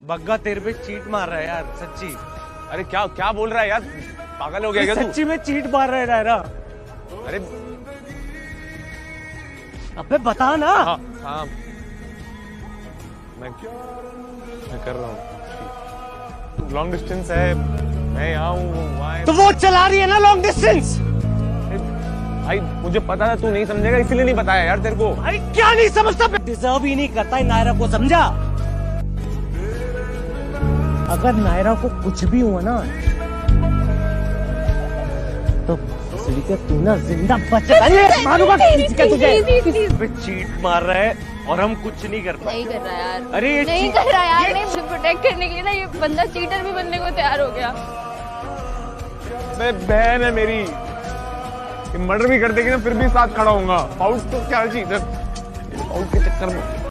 बग्गा तेरे पे चीट मार रहा है यार, सच्ची। अरे क्या क्या बोल रहा है यार, पागल हो गया क्या तू? सच्ची में चीट मार रहा है नायरा। अरे अबे बता ना। हाँ हाँ मैं कर रहा हूँ। लॉन्ग डिस्टेंस है, मैं यहाँ हूँ वहाँ। तो वो चला रही है ना लॉन्ग डिस्टेंस। भाई मुझे पता था तू नहीं समझेगा, इसीलिए नहीं बताया यार तेरे को। भाई क्या नहीं समझता, डिजर्व ही नहीं करता है नायरा को, समझा? अगर नायरा को कुछ भी हुआ ना तो तू ना जिंदा बचेगा। मारूंगा तुझे। चीट मार रहा है और हम कुछ नहीं कर पाए। नहीं कर रहा यार। अरे नहीं कर रहा यार, नहीं, मुझे प्रोटेक्ट करने के लिए ना ये बंदा चीटर भी बनने को तैयार हो गया। बहन है मेरी, मर्डर भी कर देगी ना फिर भी साथ खड़ा होऊंगा। फाउट तो क्या चीज है, फाउट के चक्कर में